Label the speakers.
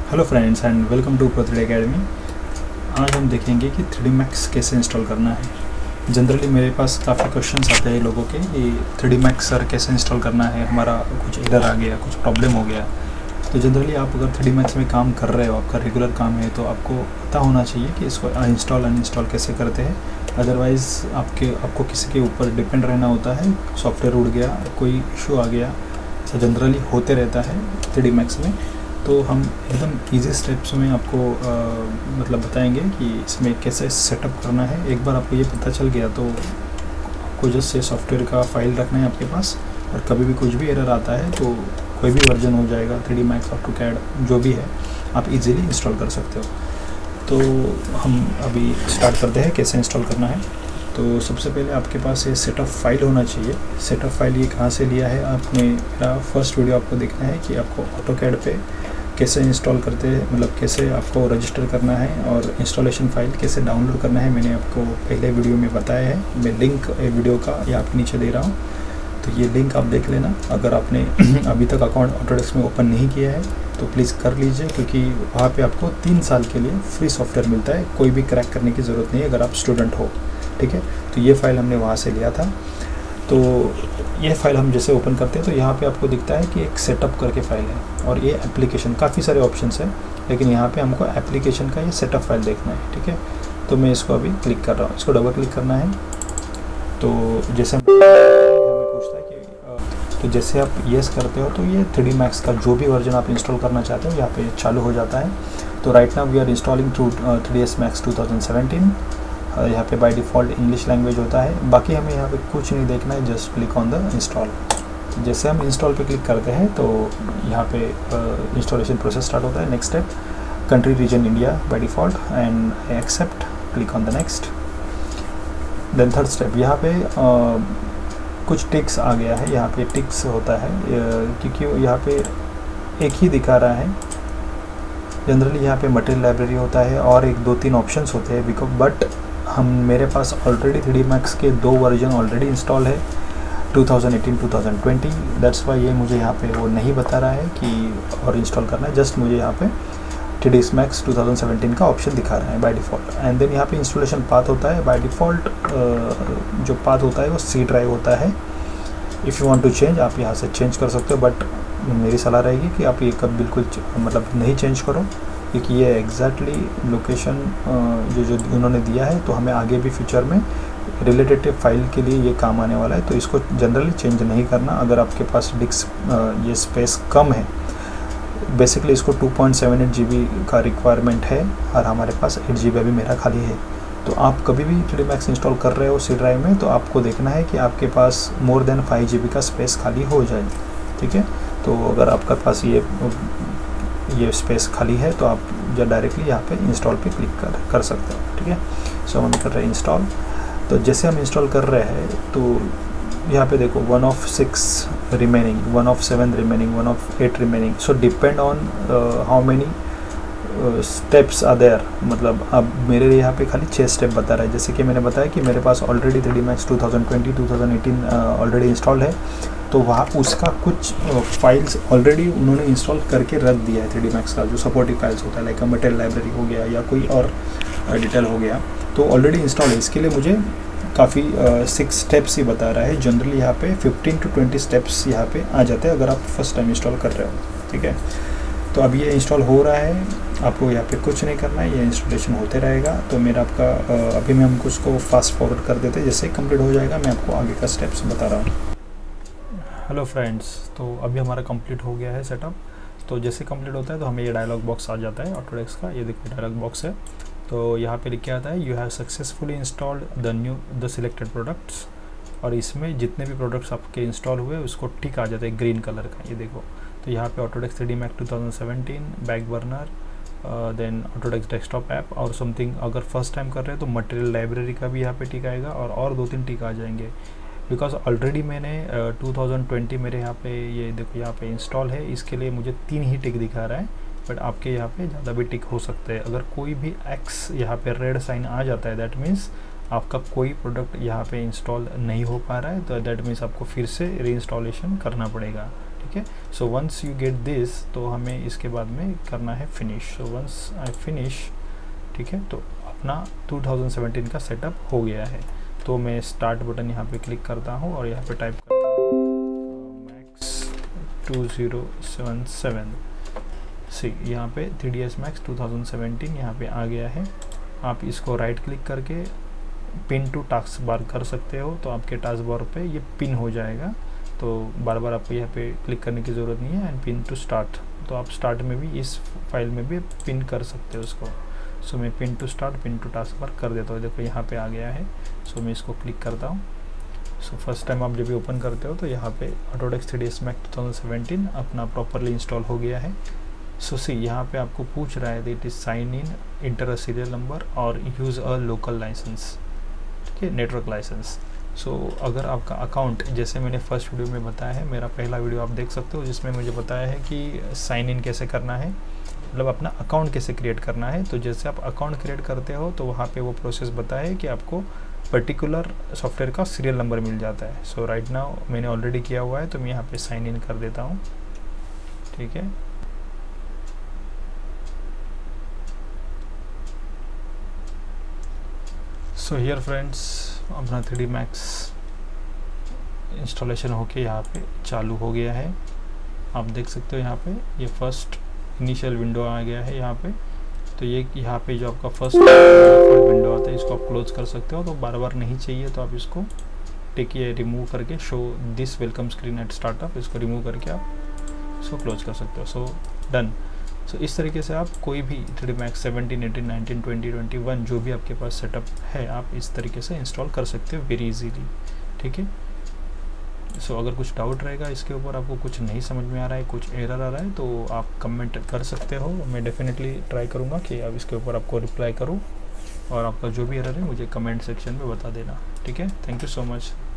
Speaker 1: Hello friends and welcome to Pro 3D academy. आज हम देखेंगे कि 3D Max कैसे इंस्टॉल करना है। जनरली मेरे पास काफ़ी क्वेश्चंस आते हैं लोगों के कि 3D Max सर कैसे इंस्टॉल करना है, हमारा कुछ एरर आ गया, कुछ प्रॉब्लम हो गया। तो जनरली आप अगर 3D Max में काम कर रहे हो, आपका रेगुलर काम है, तो आपको पता होना चाहिए कि इसको अनइंस्टॉल कैसे करते हैं। अदरवाइज़ आपको किसी के ऊपर डिपेंड रहना होता है। सॉफ्टवेयर उड़ गया, कोई इशू आ गया, ऐसा जनरली होते रहता है 3D Max में। तो हम एकदम इजी स्टेप्स में आपको मतलब बताएंगे कि इसमें कैसे सेटअप करना है। एक बार आपको ये पता चल गया तो आपको जस्ट ये सॉफ्टवेयर का फाइल रखना है आपके पास, और कभी भी कुछ भी एरर आता है तो कोई भी वर्जन हो जाएगा 3D Max AutoCAD जो भी है, आप इजीली इंस्टॉल कर सकते हो। तो हम अभी स्टार्ट करते हैं कैसे इंस्टॉल करना है। तो सबसे पहले आपके पास ये सेटअप फाइल होना चाहिए। सेटअप फाइल ये कहाँ से लिया है आपने, मेरा फर्स्ट वीडियो आपको देखना है कि आपको AutoCAD पे कैसे इंस्टॉल करते हैं, मतलब कैसे आपको रजिस्टर करना है और इंस्टॉलेशन फाइल कैसे डाउनलोड करना है, मैंने आपको पहले वीडियो में बताया है। मैं लिंक वीडियो का ये आपके नीचे दे रहा हूँ, तो ये लिंक आप देख लेना। अगर आपने अभी तक अकाउंट ऑटोडेस्क में ओपन नहीं किया है तो प्लीज़ कर लीजिए, क्योंकि वहाँ पे आपको 3 साल के लिए फ्री सॉफ्टवेयर मिलता है। कोई भी क्रैक करने की ज़रूरत नहीं है अगर आप स्टूडेंट हो, ठीक है। तो ये फ़ाइल हमने वहाँ से लिया था। तो ये फ़ाइल हम जैसे ओपन करते हैं तो यहाँ पे आपको दिखता है कि एक सेटअप करके फ़ाइल है, और ये एप्लीकेशन, काफ़ी सारे ऑप्शंस हैं, लेकिन यहाँ पे हमको एप्लीकेशन का ये सेटअप फाइल देखना है, ठीक है। तो मैं इसको अभी क्लिक कर रहा हूँ, इसको डबल क्लिक करना है। तो जैसे हमें पूछता है कि तो जैसे आप येस करते हो तो ये 3D Max का जो भी वर्जन आप इंस्टॉल करना चाहते हो यहाँ पे चालू हो जाता है। तो right now we are installing 3ds Max 2017। यहाँ पे बाय डिफ़ॉल्ट इंग्लिश लैंग्वेज होता है। बाकी हमें यहाँ पे कुछ नहीं देखना है, just click on the install. जैसे हम इंस्टॉल पे क्लिक करते हैं तो यहाँ पे इंस्टॉलेशन प्रोसेस स्टार्ट होता है। Next step, country region India by default, and accept, click on the next. Then third step, यहाँ पे कुछ टिक्स आ गया है। यहाँ पे टिक्स होता है क्योंकि यहाँ पे एक ही दिखा रहा है। जनरली यहाँ पे मटेरियल लाइब्रेरी होता है और 1-2-3 ऑप्शंस होते हैं, बट मेरे पास ऑलरेडी 3D Max के 2 वर्जन ऑलरेडी इंस्टॉल है, 2018-2020। दैट्स वाई ये मुझे यहाँ पे वो नहीं बता रहा है कि और इंस्टॉल करना है। जस्ट मुझे यहाँ पे 3ds Max 2017 का ऑप्शन दिखा रहा है बाय डिफ़ॉल्ट। एंड देन यहाँ पे इंस्टॉलेशन पाथ होता है। बाय डिफ़ॉल्ट जो पाथ होता है वो C ड्राइव होता है। If you want to change, आप यहाँ से चेंज कर सकते हो, बट मेरी सलाह रहेगी कि आप ये कब बिल्कुल मतलब नहीं चेंज करो, क्योंकि ये एग्जैक्टली लोकेशन जो उन्होंने दिया है, तो हमें आगे भी फ्यूचर में रिलेटेड फाइल के लिए ये काम आने वाला है। तो इसको जनरली चेंज नहीं करना। अगर आपके पास डिस्क ये स्पेस कम है, बेसिकली इसको 2.78 GB का रिक्वायरमेंट है, और हमारे पास 8 GB अभी मेरा खाली है। तो आप कभी भी 3D Max इंस्टॉल कर रहे हो C ड्राइव में, तो आपको देखना है कि आपके पास मोर देन 5 GB का स्पेस खाली हो जाए, ठीक है। तो अगर आपके पास ये स्पेस खाली है तो आप या डायरेक्टली यहाँ पे इंस्टॉल पे क्लिक कर सकते हो, ठीक है। सो हम कर रहे हैं इंस्टॉल। तो जैसे हम इंस्टॉल कर रहे हैं तो यहाँ पे देखो 1 of 6 remaining, 1 of 7 remaining, 1 of 8 remaining. So depend on how many steps are there. मतलब अब मेरे लिए यहाँ पे खाली 6 स्टेप बता रहा है। जैसे कि मैंने बताया कि मेरे पास already 3D Max 2020-2018 already install है, तो वहाँ उसका कुछ फाइल्स ऑलरेडी उन्होंने इंस्टॉल करके रख दिया है 3D Max का, जो सपोर्टिव फाइल्स होता है, लाइक मटेरियल लाइब्रेरी हो गया या कोई और डिटेल हो गया, तो ऑलरेडी इंस्टॉल है। इसके लिए मुझे काफ़ी 6 स्टेप्स ही बता रहा है। जनरली यहाँ पे 15 to 20 स्टेप्स यहाँ पे आ जाते हैं अगर आप फर्स्ट टाइम इंस्टॉल कर रहे हो, ठीक है। तो अब ये इंस्टॉल हो रहा है, आपको यहाँ पे कुछ नहीं करना है, ये इंस्टॉलेशन होते रहेगा। तो मेरा आपका अभी मैं हमको उसको फास्ट फॉरवर्ड कर देते, जैसे कंप्लीट हो जाएगा मैं आपको आगे का स्टेप्स बता रहा हूँ। हेलो फ्रेंड्स, तो अभी हमारा कंप्लीट हो गया है सेटअप। तो जैसे कंप्लीट होता है तो हमें ये डायलॉग बॉक्स आ जाता है ऑटोडेस्क का। ये देखो डायलॉग बॉक्स है, तो यहाँ पे लिख के आता है you have successfully installed the selected products, और इसमें जितने भी प्रोडक्ट्स आपके इंस्टॉल हुए उसको टिक आ जाता है ग्रीन कलर का। ये देखो, तो यहाँ पे Autodesk 3D Max 2017, back burner, then Autodesk desktop app और समथिंग। अगर फर्स्ट टाइम कर रहे हैं तो मटेरियल लाइब्रेरी का भी यहाँ पे टिक आएगा, और 2-3 टिक आ जाएंगे, बिकॉज ऑलरेडी मैंने 2020 मेरे यहाँ पे ये देखो यहाँ पे इंस्टॉल है। इसके लिए मुझे 3 ही टिक दिखा रहा है, बट आपके यहाँ पे ज़्यादा भी टिक हो सकते हैं। अगर कोई भी एक्स यहाँ पे रेड साइन आ जाता है, दैट मीन्स आपका कोई प्रोडक्ट यहाँ पे इंस्टॉल नहीं हो पा रहा है, तो दैट मीन्स आपको फिर से री इंस्टॉलेशन करना पड़ेगा, ठीक है। So once you get this, तो हमें इसके बाद में करना है finish. So once I finish, ठीक है, तो अपना 2017 का सेटअप हो गया है। तो मैं स्टार्ट बटन यहाँ पे क्लिक करता हूँ और यहाँ पे टाइप करता हूँ मैक्स 2077। सी यहाँ पे 3ds Max 2017 यहाँ पे आ गया है। आप इसको राइट क्लिक करके पिन टू टास्क बार कर सकते हो, तो आपके टास्क बार पे ये पिन हो जाएगा। तो बार बार आपको यहाँ पे क्लिक करने की ज़रूरत नहीं है। एंड पिन टू स्टार्ट, तो आप स्टार्ट में भी इस फाइल में भी पिन कर सकते हो उसको। सो मैं pin to start, pin to taskbar कर देता हूँ। देखो यहाँ पे आ गया है। सो मैं इसको क्लिक करता हूँ। सो फर्स्ट टाइम आप जब भी ओपन करते हो तो यहाँ पे ऑटोडेस्क 3ds Max 2017 अपना प्रॉपरली इंस्टॉल हो गया है। सो सी यहाँ पे आपको पूछ रहा है it is sign in, enter a serial number और यूज़ अ लोकल लाइसेंस, ठीक है, नेटवर्क लाइसेंस। सो अगर आपका अकाउंट, जैसे मैंने फर्स्ट वीडियो में बताया है, मेरा पहला वीडियो आप देख सकते हो जिसमें मुझे बताया है कि साइन इन कैसे करना है, मतलब अपना अकाउंट कैसे क्रिएट करना है। तो जैसे आप अकाउंट क्रिएट करते हो तो वहाँ पे वो प्रोसेस बताया है कि आपको पर्टिकुलर सॉफ्टवेयर का सीरियल नंबर मिल जाता है। सो राइट नाउ मैंने ऑलरेडी किया हुआ है, तो मैं यहाँ पे साइन इन कर देता हूँ, ठीक है। सो हियर फ्रेंड्स, अपना 3D Max इंस्टॉलेशन होके यहाँ पे चालू हो गया है। आप देख सकते हो यहाँ पे ये फर्स्ट इनिशियल विंडो आ गया है यहाँ पे। तो ये यहाँ पे जो आपका फर्स्ट विंडो आता है इसको आप क्लोज कर सकते हो। तो बार बार नहीं चाहिए तो आप इसको टिकिए, रिमूव करके show this welcome screen at startup, इसको रिमूव करके आप इसको क्लोज कर सकते हो। So done. सो इस तरीके से आप कोई भी 3D Max 17, 18, 19, 20, 21 जो भी आपके पास सेटअप है आप इस तरीके से इंस्टॉल कर सकते हो वेरी इजीली, ठीक है। सो अगर कुछ डाउट रहेगा इसके ऊपर, आपको कुछ नहीं समझ में आ रहा है, कुछ एरर आ रहा है, तो आप कमेंट कर सकते हो। मैं डेफिनेटली ट्राई करूँगा कि अब इसके ऊपर आपको रिप्लाई करूँ, और आपका जो भी एरर है मुझे कमेंट सेक्शन में बता देना, ठीक है। Thank you so much.